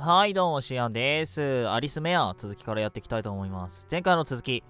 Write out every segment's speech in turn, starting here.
はい、どうも、シアンです。アリスメア、続きからやっていきたいと思います。前回の続き、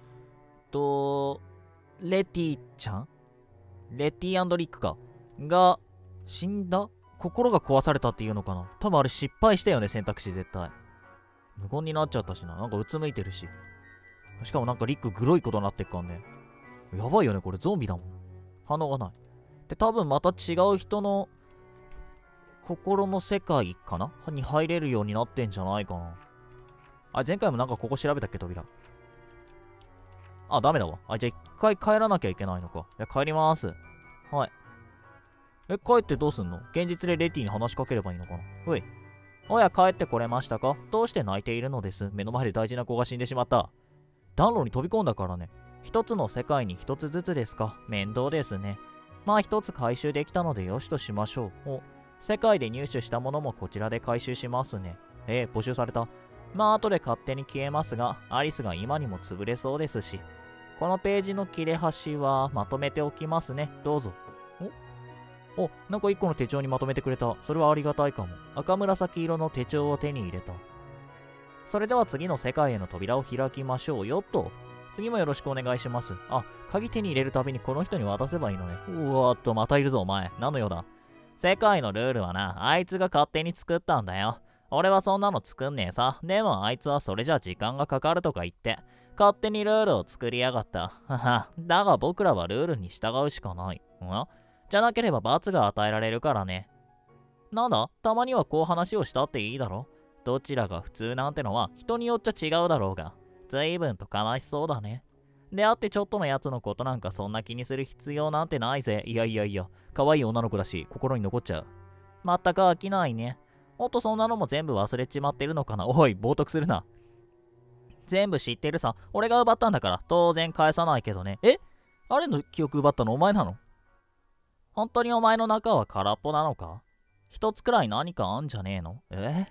レティちゃんレティリックか。が、死んだ心が壊されたっていうのかな。多分あれ失敗したよね、選択肢絶対。無言になっちゃったしな。なんかうつむいてるし。しかもなんかリックグロいことになってっからね。やばいよね、これゾンビだもん。反応がない。で、多分また違う人の心の世界かなに入れるようになってんじゃないかな。あ、前回もなんかここ調べたっけ、扉。あ、ダメだわ。あ、じゃあ一回帰らなきゃいけないのか。いや、帰ります。はい。帰ってどうすんの？現実でレティに話しかければいいのかな。おい。おや、帰ってこれましたか？どうして泣いているのです？目の前で大事な子が死んでしまった。暖炉に飛び込んだからね。一つの世界に一つずつですか。面倒ですね。まあ一つ回収できたのでよしとしましょう。世界で入手したものもこちらで回収しますね。募集された。まあ後で勝手に消えますが、アリスが今にも潰れそうですし。このページの切れ端はまとめておきますね。どうぞ。なんか一個の手帳にまとめてくれた。それはありがたいかも。赤紫色の手帳を手に入れた。それでは次の世界への扉を開きましょうよっと。次もよろしくお願いします。あ、鍵手に入れるたびにこの人に渡せばいいのね。うわーっと、またいるぞお前。何の用だ？世界のルールはな、あいつが勝手に作ったんだよ。俺はそんなの作んねえさ。でもあいつはそれじゃ時間がかかるとか言って、勝手にルールを作りやがった。はは。だが僕らはルールに従うしかない。じゃなければ罰が与えられるからね。なんだ？たまにはこう話をしたっていいだろ。どちらが普通なんてのは人によっちゃ違うだろうが。随分と悲しそうだね。であってちょっとのやつのことなんかそんな気にする必要なんてないぜ。いや、可愛い女の子だし心に残っちゃう。まったく飽きないね。そんなのも全部忘れちまってるのかな。おい、冒涜するな。全部知ってるさ。俺が奪ったんだから当然返さないけどね。あれの記憶奪ったのお前なの？本当にお前の中は空っぽなのか？一つくらい何かあんじゃねえの？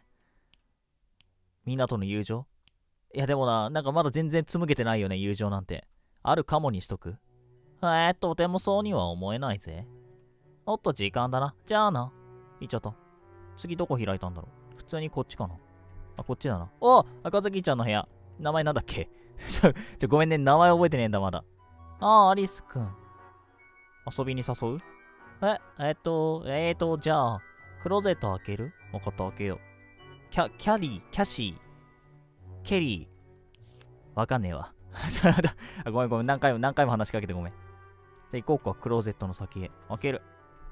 みんなとの友情？いやでもな、なんかまだ全然紡げてないよね、友情なんて。あるかもにしとく？とてもそうには思えないぜ。おっと時間だな。じゃあな。行っちゃった。次どこ開いたんだろう。普通にこっちかな。あ、こっちだな。赤ずきんちゃんの部屋。名前なんだっけ？ごめんね、名前覚えてねえんだ、まだ。アリスくん。遊びに誘う？じゃあ、クローゼット開ける？分かった、開けよう。キャシー、ケリー。わかんねえわ。ごめん、何回も話しかけてごめん。じゃあ行こうか、クローゼットの先へ。開ける。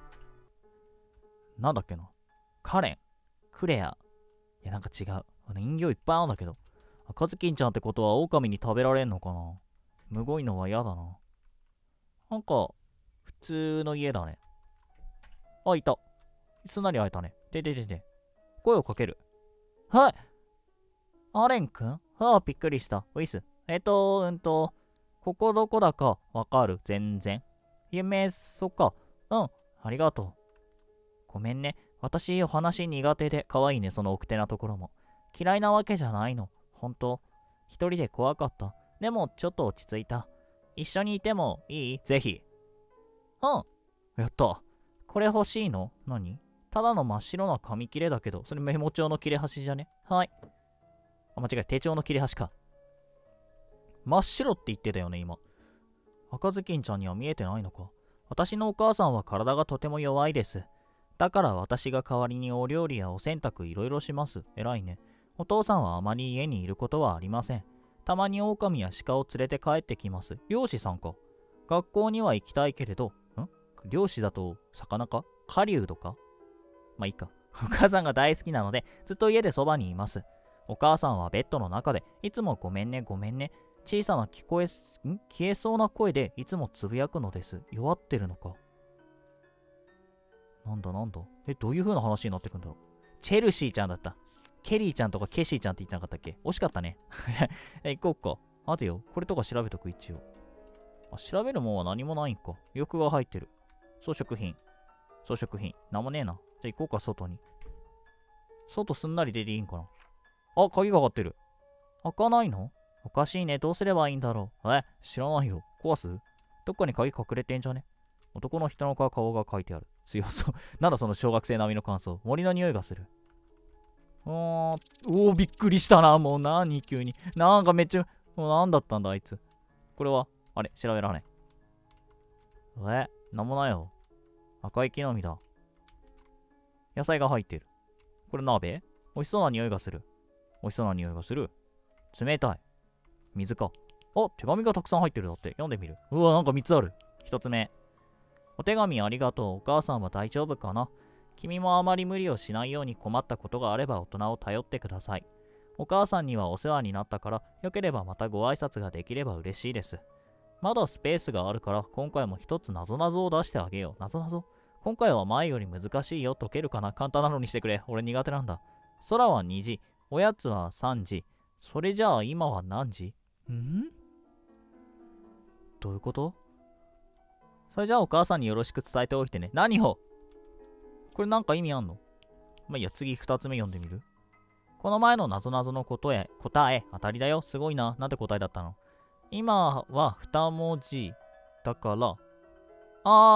なんだっけな。カレン、クレア。いや、なんか違う。人形いっぱいあるんだけど。赤ずきんちゃんってことは狼に食べられんのかな？むごいのは嫌だな。なんか、普通の家だね。あ、いた。すんなり開いたね。声をかける。はい。アレンくん？びっくりした。ウィス。ここどこだかわかる？全然。そっか。ありがとう。ごめんね。私、お話苦手で、可愛いね、その奥手なところも。嫌いなわけじゃないの。本当。一人で怖かった。でも、ちょっと落ち着いた。一緒にいてもいい？ぜひ。やった。これ欲しいの？何？ただの真っ白な紙切れだけど、それメモ帳の切れ端じゃね？はい。間違え、手帳の切れ端か。真っ白って言ってたよね、今。赤ずきんちゃんには見えてないのか。私のお母さんは体がとても弱いです。だから私が代わりにお料理やお洗濯いろいろします。偉いね。お父さんはあまり家にいることはありません。たまに狼や鹿を連れて帰ってきます。漁師さんか。学校には行きたいけれど、漁師だと魚か？狩人か？まあいいか。お母さんが大好きなのでずっと家でそばにいます。お母さんはベッドの中でいつもごめんね小さな消えそうな声でいつもつぶやくのです。弱ってるのか。なんだどういう風な話になってくんだろう。チェルシーちゃんだった。ケリーちゃんとかケシーちゃんって言ってなかったっけ？惜しかったね。行こっか。待てよ。これとか調べとく一応。調べるもんは何もないんか。翼が入ってる。装飾品。なんもねえな。じゃあ行こうか、外に。外すんなり出ていいんかな。鍵がかかってる。開かないの？おかしいね。どうすればいいんだろう。知らないよ。壊す？どっかに鍵隠れてんじゃね？男の人の顔が書いてある。強そう。なんだその小学生並みの感想。森の匂いがする。 おー、びっくりしたな。もう何急に。なんかめっちゃ、もう何だったんだあいつ。これはあれ調べられない。なんもないよ。赤い木の実だ。野菜が入ってる。これ鍋？美味しそうな匂いがする。美味しそうな匂いがする。冷たい。水か。あ、手紙がたくさん入ってるだって。読んでみる。うわ、なんか3つある。1つ目。お手紙ありがとう。お母さんは大丈夫かな？君もあまり無理をしないように困ったことがあれば大人を頼ってください。お母さんにはお世話になったから、よければまたご挨拶ができれば嬉しいです。まだスペースがあるから、今回も一つ謎々を出してあげよう。謎々？今回は前より難しいよ。解けるかな？簡単なのにしてくれ。俺苦手なんだ。空は2時。おやつは3時。それじゃあ今は何時？どういうこと？それじゃあお母さんによろしく伝えておいてね。何を？これなんか意味あんの？まあいいや、次2つ目読んでみる？この前の謎々の答え当たりだよ。すごいな。なんて答えだったの？今は2文字だから。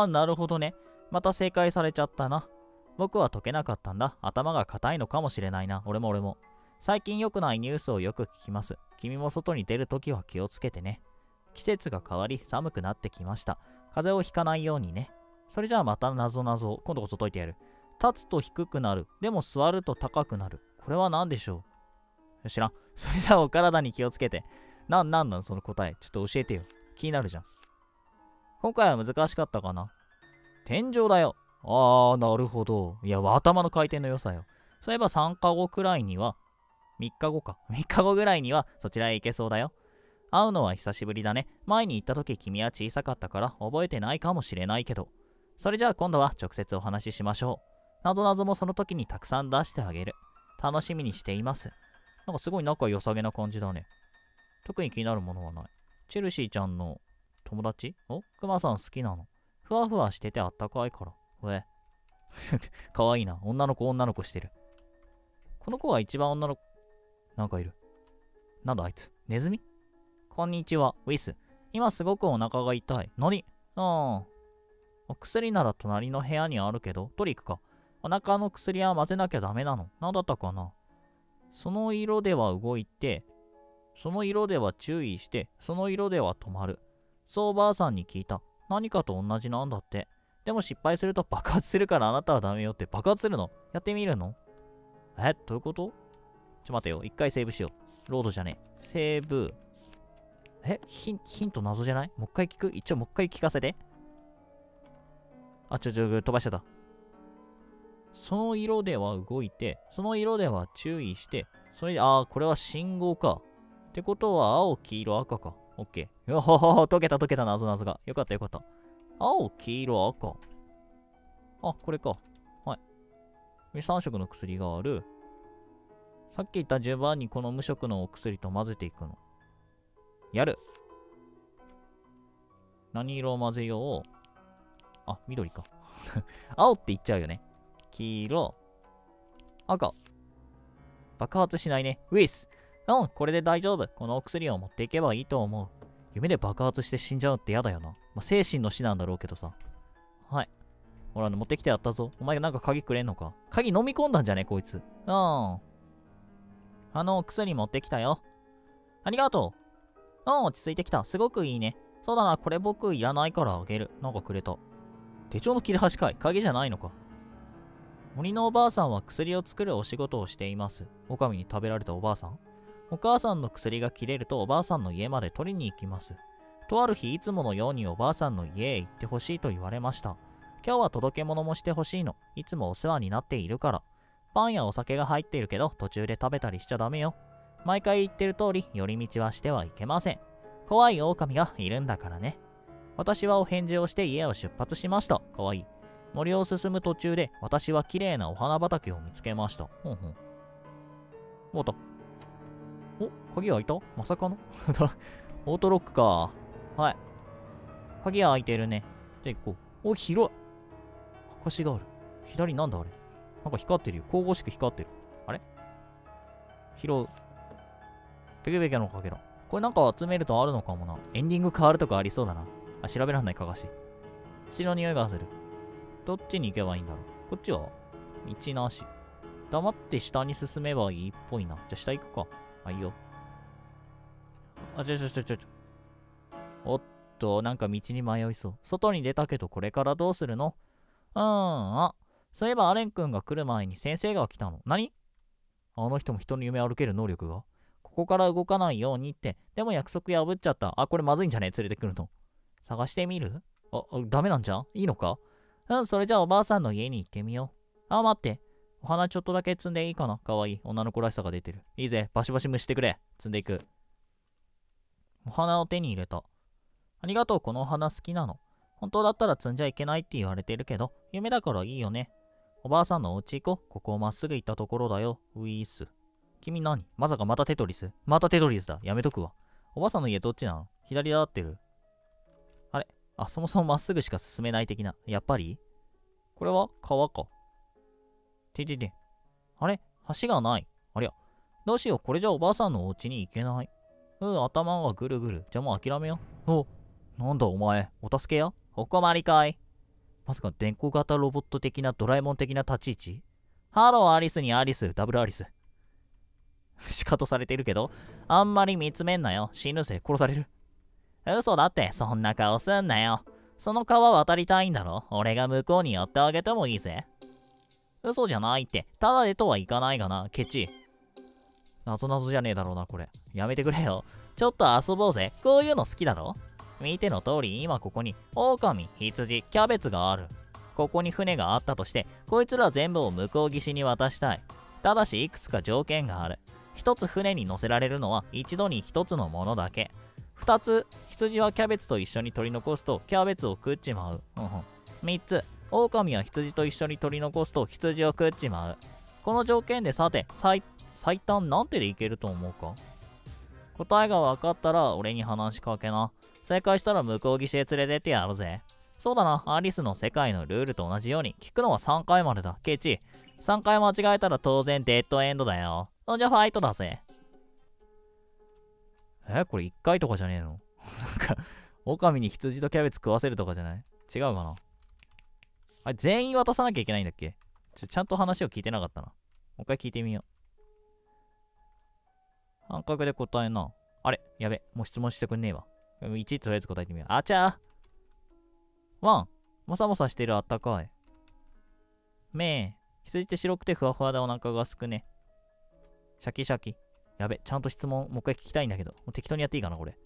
なるほどね。また正解されちゃったな。僕は解けなかったんだ。頭が硬いのかもしれないな。俺も。最近良くないニュースをよく聞きます。君も外に出るときは気をつけてね。季節が変わり寒くなってきました。風邪をひかないようにね。それじゃあまた謎々を今度こそ解いてやる。立つと低くなる。でも座ると高くなる。これは何でしょう？知らん。それじゃあお体に気をつけて。なんなんその答え。ちょっと教えてよ。気になるじゃん。今回は難しかったかな？天井だよ。なるほど。いや、頭の回転の良さよ。そういえば3日後くらいには、3日後か。3日後ぐらいにはそちらへ行けそうだよ。会うのは久しぶりだね。前に行った時君は小さかったから覚えてないかもしれないけど。それじゃあ今度は直接お話ししましょう。なぞなぞもその時にたくさん出してあげる。楽しみにしています。なんかすごい仲良さげな感じだね。特に気になるものはない。チェルシーちゃんの友達？クマさん好きなの？ふわふわしててあったかいから。かわいいな。女の子してる。この子は一番女の子。なんかいる。なんだあいつ。ネズミ？こんにちは、ウィス。今すごくお腹が痛い。何？薬なら隣の部屋にあるけど、取り行くか。お腹の薬は混ぜなきゃダメなの。なんだったかな。その色では動いて、その色では注意して、その色では止まる。そうばあさんに聞いた。何かと同じなんだって。でも失敗すると爆発するからあなたはダメよって。爆発するの？やってみるの？どういうこと？待てよ。一回セーブしよう。ロードじゃねえ。セーブ。ヒント謎じゃない？もう一回聞く？一応もう一回聞かせて。飛ばしちゃった。その色では動いて、その色では注意して、それで、これは信号か。ってことは、青、黄色、赤か。オッケー。よほほほ、解けた、謎々が。よかった。青、黄色、赤。これか。はい。3色の薬がある。さっき言った順番にこの無色のお薬と混ぜていくの。やる。何色を混ぜよう。緑か。青って言っちゃうよね。黄色。赤。爆発しないね。ウィス。これで大丈夫。このお薬を持っていけばいいと思う。夢で爆発して死んじゃうって嫌だよな。精神の死なんだろうけどさ。はい。ほら、持ってきてやったぞ。お前なんか鍵くれんのか？鍵飲み込んだんじゃねこいつ。お薬持ってきたよ。ありがとう。落ち着いてきた。すごくいいね。そうだな、これ僕いらないからあげる。なんかくれた。手帳の切れ端かい。鍵じゃないのか。森のおばあさんは薬を作るお仕事をしています。狼に食べられたおばあさん？お母さんの薬が切れるとおばあさんの家まで取りに行きます。とある日いつものようにおばあさんの家へ行ってほしいと言われました。今日は届け物もしてほしいの。いつもお世話になっているから。パンやお酒が入っているけど途中で食べたりしちゃダメよ。毎回言ってる通り寄り道はしてはいけません。怖い狼がいるんだからね。私はお返事をして家を出発しました。かわいい。森を進む途中で私は綺麗なお花畑を見つけました。終わった。鍵開いた？まさかのオートロックか。はい。鍵開いてるね。じゃあ行こう。広い。かかしがある。左なんだあれ。なんか光ってるよ。神々しく光ってる。あれ？拾う。ペケペケのかけら。これなんか集めるとあるのかもな。エンディング変わるとかありそうだな。調べらんないかかし。土の匂いがする。どっちに行けばいいんだろう。こっちは道なし。 黙って下に進めばいいっぽいな。じゃあ下行くか。あ、いいよ。あ、ちょ。おっと、なんか道に迷いそう。外に出たけどこれからどうするの？そういえばアレン君が来る前に先生が来たの。何？あの人も人の夢歩ける能力が？ここから動かないようにって。でも約束破っちゃった。あ、これまずいんじゃね？連れてくるの。探してみる？ダメなんじゃん？いいのか？それじゃあおばあさんの家に行ってみよう。待って。お花ちょっとだけ摘んでいいかな？かわいい。女の子らしさが出てる。いいぜ。バシバシ蒸してくれ。摘んでいく。お花を手に入れた。ありがとう。このお花好きなの。本当だったら摘んじゃいけないって言われてるけど、夢だからいいよね。おばあさんのお家行こう。ここをまっすぐ行ったところだよ。ウィース。君何？まさかまたテトリス？またテトリスだ。やめとくわ。おばあさんの家どっちなの？左だってる。あれ？そもそもまっすぐしか進めない的な。やっぱり？これは川か。あれ？橋がない。ありゃ。どうしよう。これじゃおばあさんのお家に行けない。頭がぐるぐる。じゃあもう諦めよう。なんだお前。お助けや？お困りかい？まさか電光型ロボット的なドラえもん的な立ち位置？ハローアリスにアリス、ダブルアリス。シカトされてるけど、あんまり見つめんなよ。死ぬぜ、殺される。嘘だって、そんな顔すんなよ。その川渡りたいんだろ？俺が向こうに寄ってあげてもいいぜ。嘘じゃないって、ただでとはいかないがな、ケチ。謎々じゃねえだろうな、これ。やめてくれよ。ちょっと遊ぼうぜ。こういうの好きだろ？見ての通り、今ここに、狼、羊、キャベツがある。ここに船があったとして、こいつら全部を向こう岸に渡したい。ただし、いくつか条件がある。一つ船に乗せられるのは一度に一つのものだけ。二つ、羊はキャベツと一緒に取り残すとキャベツを食っちまう。三つ、狼は羊と一緒に取り残すと羊を食っちまう。この条件でさて、最短なんてでいけると思うか？答えが分かったら俺に話しかけな。正解したら向こう岸へ連れてってやるぜ。そうだな、アリスの世界のルールと同じように聞くのは3回までだ。ケチ。3回間違えたら当然デッドエンドだよ。じゃあファイトだぜ。これ1回とかじゃねえの？なんか、狼に羊とキャベツ食わせるとかじゃない？違うかな？あれ、全員渡さなきゃいけないんだっけ？ちゃんと話を聞いてなかったな。もう一回聞いてみよう。半角で答えな。あれ、やべ。もう質問してくんねえわ。1とりあえず答えてみよう。あちゃー。ワン。もさもさしてるあったかい。めー。羊って白くてふわふわでお腹がすくね。シャキシャキ。やべ、ちゃんと質問もう一回聞きたいんだけど。もう適当にやっていいかな、これ。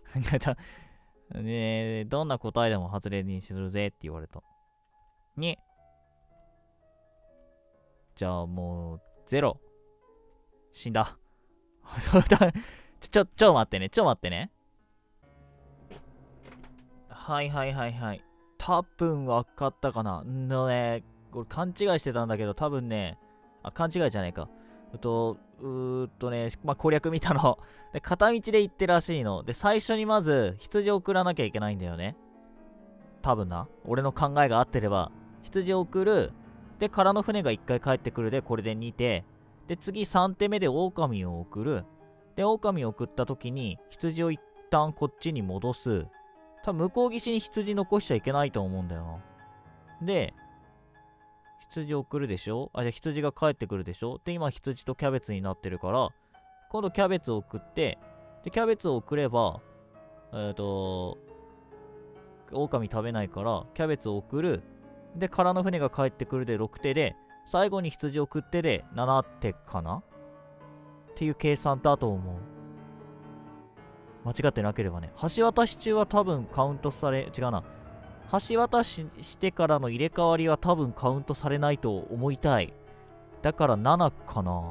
どんな答えでも外れにするぜって言われた。2。じゃあもう、0。死んだ。ちょ待ってね。はい。多分分かったかな。これ勘違いしてたんだけど、多分ね、勘違いじゃないか。攻略見たの。で、片道で行ってらしいの。で、最初にまず、羊を送らなきゃいけないんだよね。多分な。俺の考えが合ってれば、羊を送る。で、空の船が1回帰ってくるで、これで2手。で、次3手目で狼を送る。で、狼を送った時に、羊を一旦こっちに戻す。多分向こう岸に羊残しちゃいけないと思うんだよな。で、羊を送るでしょ？じゃあ羊が帰ってくるでしょ？で、今羊とキャベツになってるから、今度キャベツを送って、で、キャベツを送れば、狼食べないから、キャベツを送る。で、空の船が帰ってくるで6手で、最後に羊を送ってで7手かなっていう計算だと思う。間違ってなければね。橋渡し中は多分カウントされ、違うな。橋渡ししてからの入れ替わりは多分カウントされないと思いたい。だから7かな。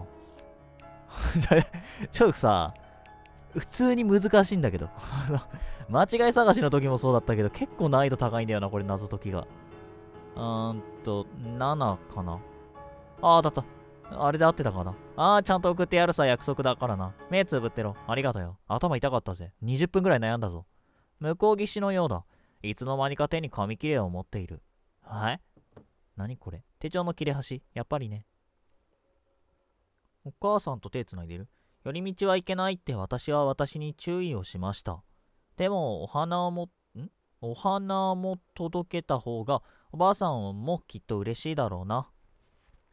ちょっとさ、普通に難しいんだけど。間違い探しの時もそうだったけど、結構難易度高いんだよな、これ謎解きが。7かな。だった。あれで合ってたかな。ちゃんと送ってやるさ、約束だからな。目つぶってろ。ありがとよ。頭痛かったぜ。20分ぐらい悩んだぞ。向こう岸のようだ。いつの間にか手に紙切れを持っている。何これ？手帳の切れ端。やっぱりね。お母さんと手つないでる？寄り道はいけないって私は私に注意をしました。でも、お花も届けた方がおばあさんもきっと嬉しいだろうな。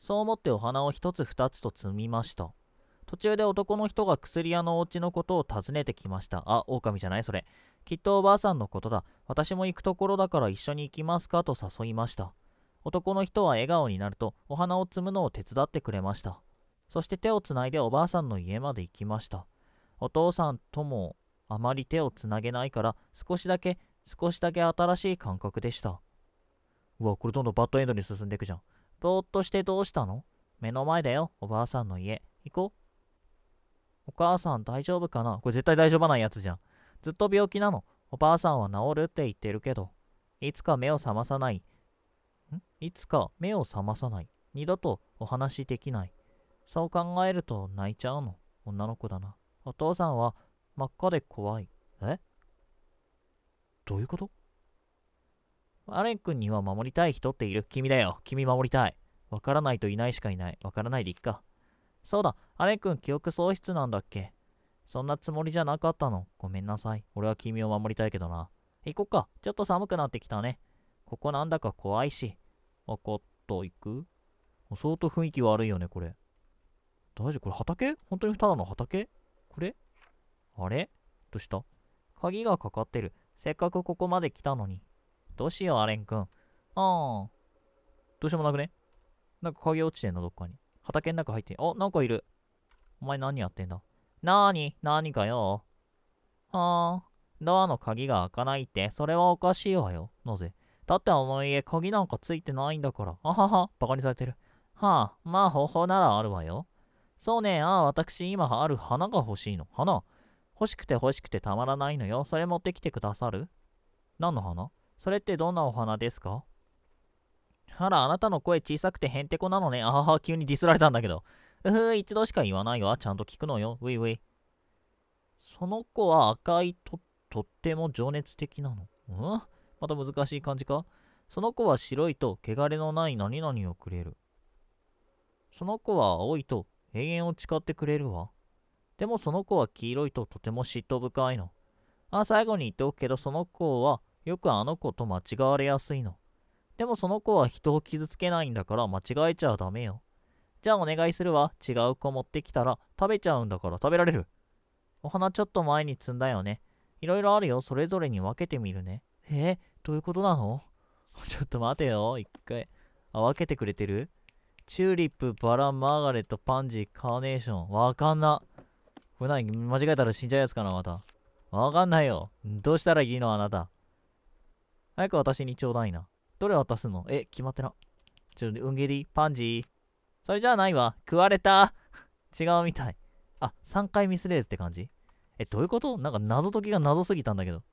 そう思ってお花を一つ二つと摘みました。途中で男の人が薬屋のお家のことを尋ねてきました。あ、狼じゃないそれ。きっとおばあさんのことだ。私も行くところだから一緒に行きますかと誘いました。男の人は笑顔になるとお花を摘むのを手伝ってくれました。そして手をつないでおばあさんの家まで行きました。お父さんともあまり手をつなげないから少しだけ新しい感覚でした。うわ、これどんどんバッドエンドに進んでいくじゃん。ぼーっとしてどうしたの？目の前だよ、おばあさんの家。行こう。お母さん大丈夫かな？これ絶対大丈夫ないやつじゃん。ずっと病気なの。おばあさんは治るって言ってるけど。いつか目を覚まさない。いつか目を覚まさない。二度とお話できない。そう考えると泣いちゃうの。女の子だな。お父さんは真っ赤で怖い。え？どういうこと？アレン君には守りたい人っている。君だよ。君守りたい。わからないといないしかいない。わからないでいっか。そうだ、アレン君記憶喪失なんだっけ？そんなつもりじゃなかったの。ごめんなさい。俺は君を守りたいけどな。行こっか。ちょっと寒くなってきたね。ここなんだか怖いし。わかった、行く？相当雰囲気悪いよね、これ。大丈夫？これ畑？本当にただの畑？これ？あれ？どうした？鍵がかかってる。せっかくここまで来たのに。どうしよう、アレン君。どうしようもなくね？なんか鍵落ちてんの、どっかに。畑の中入ってん。なんかいる。お前何やってんだ？何かよ。ドアの鍵が開かないって、それはおかしいわよ。なぜ？だってあの家、鍵なんかついてないんだから。あはは、バカにされてる。まあ方法ならあるわよ。そうね、私今ある花が欲しいの。花？欲しくてたまらないのよ。それ持ってきてくださる？何の花？それってどんなお花ですか？あら、あなたの声小さくてへんてこなのね。あはは、急にディスられたんだけど。一度しか言わないわ。ちゃんと聞くのよ。ウィウィ。その子は赤いとっても情熱的なの。また難しい感じか？その子は白いと汚れのない何々をくれる。その子は青いと永遠を誓ってくれるわ。でもその子は黄色いととても嫉妬深いの。最後に言っておくけど、その子はよくあの子と間違われやすいの。でもその子は人を傷つけないんだから間違えちゃダメよ。じゃあお願いするわ。違う子持ってきたら食べちゃうんだから。食べられる。お花ちょっと前に摘んだよね。いろいろあるよ。それぞれに分けてみるね。どういうことなの？ちょっと待てよ。一回。分けてくれてる？チューリップ、バラ、マーガレット、パンジー、カーネーション。わかんな。これ何？間違えたら死んじゃうやつかな、また。わかんないよ。どうしたらいいの、あなた。早く私にちょうだいな。どれ渡すの？決まってな。うんげり、パンジー。それじゃあないわ。食われた。違うみたい。3回ミスれるって感じ？どういうこと？なんか謎解きが謎すぎたんだけど。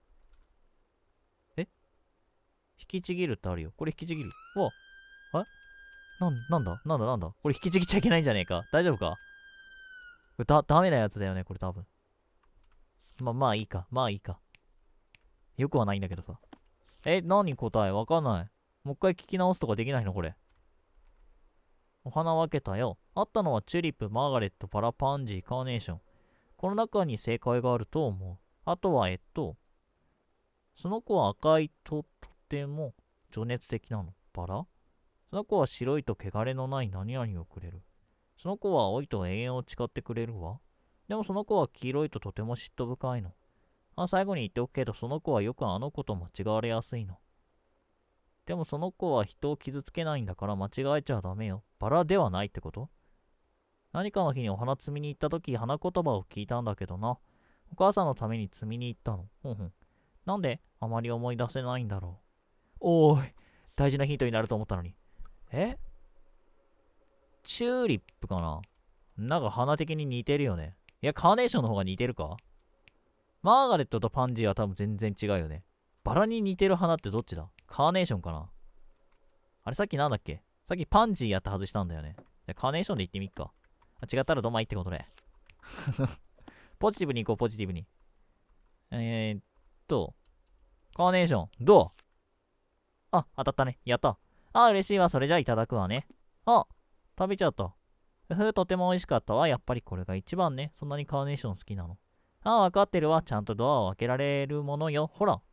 引きちぎるってあるよ。これ引きちぎる。なんだこれ引きちぎっちゃいけないんじゃねえか？大丈夫か？これダメなやつだよね、これ多分。まあいいか。よくはないんだけどさ。何答え？わかんない。もう一回聞き直すとかできないのこれ。お花分けたよ。あったのはチューリップ、マーガレット、パラパンジー、カーネーション。この中に正解があると思う。あとはその子は赤いとても情熱的なの。バラ？その子は白いと汚れのない何々をくれる。その子は青いと永遠を誓ってくれるわ。でもその子は黄色いととても嫉妬深いの。最後に言っておくけど、その子はよくあの子と間違われやすいの。でもその子は人を傷つけないんだから間違えちゃダメよ。バラではないってこと？何かの日にお花摘みに行った時、花言葉を聞いたんだけどな。お母さんのために摘みに行ったの。なんであまり思い出せないんだろう。おーい、大事なヒントになると思ったのに。チューリップかな？なんか花的に似てるよね。いや、カーネーションの方が似てるか？マーガレットとパンジーは多分全然違うよね。バラに似てる花ってどっちだ？カーネーションかな？あれさっきなんだっけ？さっきパンジーやったはずしたんだよね。じゃカーネーションで行ってみっか。違ったらどまいってことで。ポジティブに行こう、ポジティブに。カーネーション、どう？当たったね。やった。嬉しいわ。それじゃあいただくわね。食べちゃった。とても美味しかったわ。やっぱりこれが一番ね。そんなにカーネーション好きなの？わかってるわ。ちゃんとドアを開けられるものよ。ほら。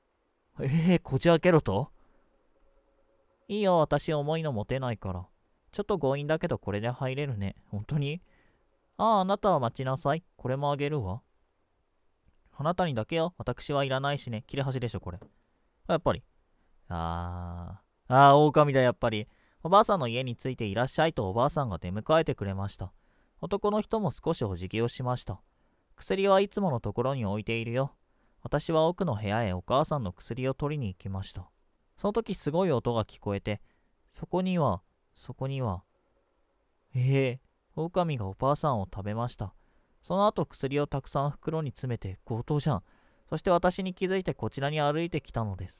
こじ開けろと？いいよ。私重いの持てないから。 ちょっと強引だけどこれで入れるね。本当に？ああ、あなたは待ちなさい。これもあげるわ。あなたにだけよ。私はいらないしね。切れ端でしょ、これ。やっぱり。狼だ、やっぱり。おばあさんの家に着いていらっしゃいとおばあさんが出迎えてくれました。男の人も少しお辞儀をしました。薬はいつものところに置いているよ。私は奥の部屋へお母さんの薬を取りに行きました。その時すごい音が聞こえて、そこには、狼がおばあさんを食べました。その後薬をたくさん袋に詰めて強盗じゃん。そして私に気づいてこちらに歩いてきたのです。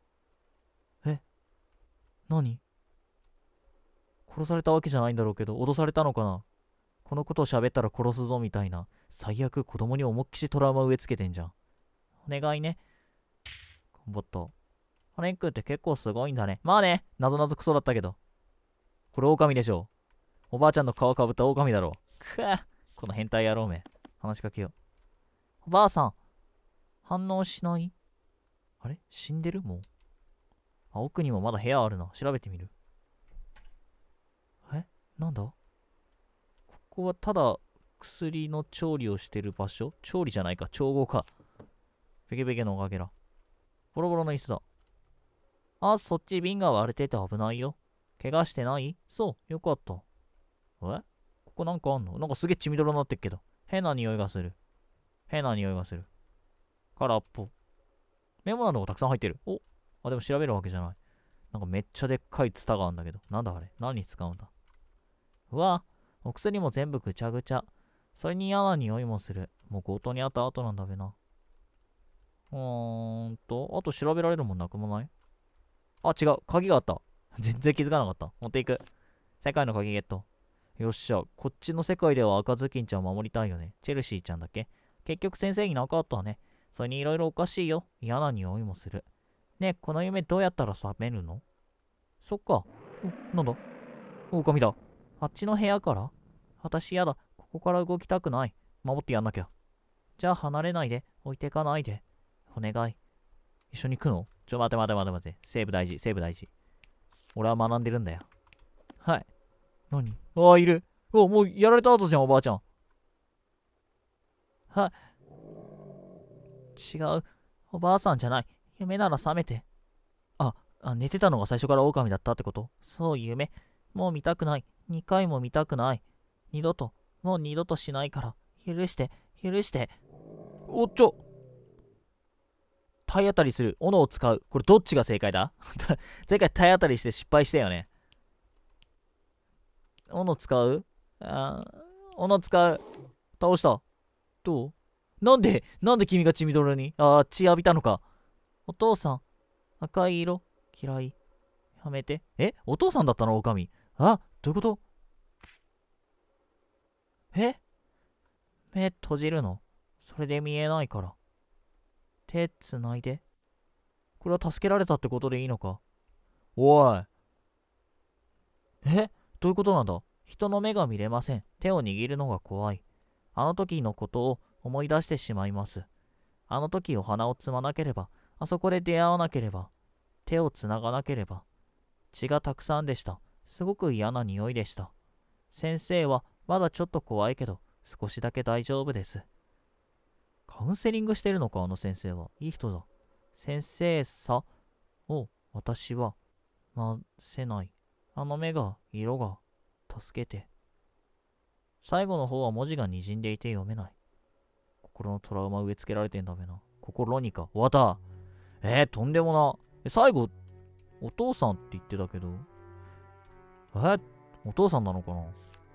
何？殺されたわけじゃないんだろうけど、脅されたのかな？このことを喋ったら殺すぞみたいな。最悪子供に思いっきしトラウマ植え付けてんじゃん。お願いね。コンボット。ハネン君って結構すごいんだね。まあね、謎々クソだったけど。これ狼でしょ。おばあちゃんの皮かぶった狼だろ。くわ、この変態野郎め。話しかけよう。おばあさん、反応しない？あれ？死んでる？もう。奥にもまだ部屋あるな。調べてみる。なんだ？ここはただ薬の調理をしてる場所？調理じゃないか。調合か。ペケペケのおかげだ。ボロボロの椅子だ。あ、そっち瓶が割れてて危ないよ。怪我してない？そう、よかった。ここなんかあんの？なんかすげえ血みどろになってっけど。変な匂いがする。空っぽ。レモンなどがたくさん入ってる。でも調べるわけじゃない。なんかめっちゃでっかいツタがあるんだけど。なんだあれ？何に使うんだ？うわ、お薬も全部ぐちゃぐちゃ。それに嫌な匂いもする。もう強盗にあった後なんだべな。あと調べられるもんなくもない？違う。鍵があった。全然気づかなかった。持っていく。世界の鍵ゲット。よっしゃ。こっちの世界では赤ずきんちゃんを守りたいよね。チェルシーちゃんだっけ？結局先生いなかったね。それにいろいろおかしいよ。嫌な匂いもする。ねえ、この夢どうやったら覚めるの？そっか。なんだ？狼だ。あっちの部屋から？私やだ。ここから動きたくない。守ってやんなきゃ。じゃあ離れないで。置いてかないで。お願い。一緒に行くの？待て。セーブ大事。俺は学んでるんだよ。はい。何？いる。もうやられた後じゃん、おばあちゃん。違う。おばあさんじゃない。夢なら覚めて。寝てたのが最初から狼だったってこと？そう、夢。もう見たくない。2回も見たくない。もう二度としないから。許して。体当たりする。斧を使う。これどっちが正解だ？前回体当たりして失敗したよね。斧使う？斧使う。倒した。どう？なんで君が血みどろに？血浴びたのか。お父さん、赤い色、嫌い。やめて。お父さんだったの？狼。どういうこと？目閉じるの？それで見えないから。手つないで。これは助けられたってことでいいのか？おい。どういうことなんだ？人の目が見れません。手を握るのが怖い。あの時のことを思い出してしまいます。あの時お花を摘まなければ、あそこで出会わなければ、手をつながなければ。血がたくさんでした。すごく嫌な匂いでした。先生はまだちょっと怖いけど、少しだけ大丈夫です。カウンセリングしてるのか、あの先生は。いい人だ。先生さを私はませない。あの目が、色が、助けて。最後の方は文字が滲んでいて読めない。心のトラウマ植え付けられてんだべな。心にか。終わった。とんでもな。最後、お父さんって言ってたけど。お父さんなのかな？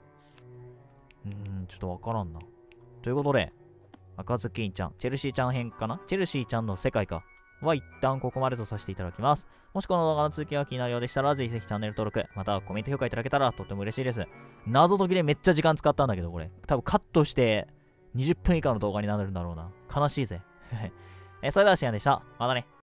ちょっとわからんな。ということで、赤ずきんちゃん、チェルシーちゃん編かな？チェルシーちゃんの世界か。は一旦ここまでとさせていただきます。もしこの動画の続きが気になるようでしたら、ぜひぜひチャンネル登録、またはコメント評価いただけたらとっても嬉しいです。謎解きでめっちゃ時間使ったんだけど、これ。多分カットして20分以下の動画になるんだろうな。悲しいぜ。それではシアンでした。またね。